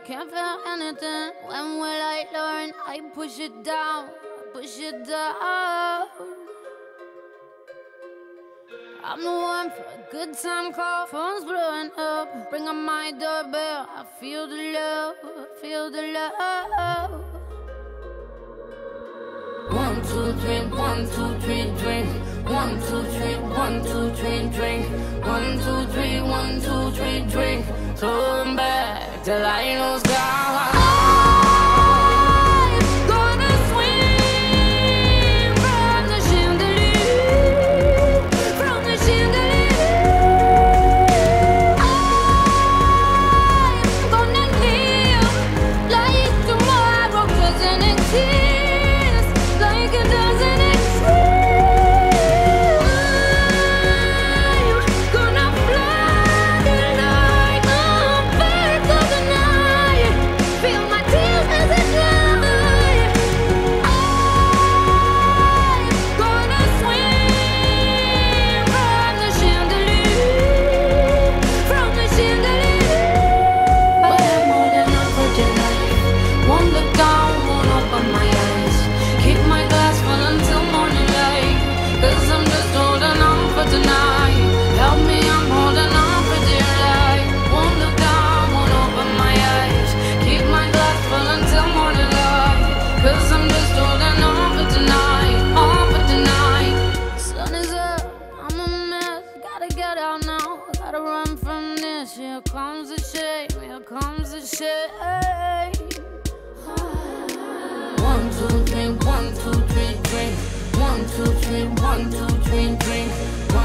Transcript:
can't feel anything. When will I learn? I push it down, push it down. I'm the one for a good time call. Phone's blowing up, bring on my doorbell. I feel the love, feel the love. 1, 2, 3, 1, 2, 3, drink. 1, 2, 3, 1, 2, 3, drink. 1, 2, 3, 1, 2, 3, drink. Throw 'em back till I lose God. Here comes the shame, here comes the shame. 1, 2, 3, 1, 2, 3, drink. 1, 2, 3, 1, 2, 3, drink.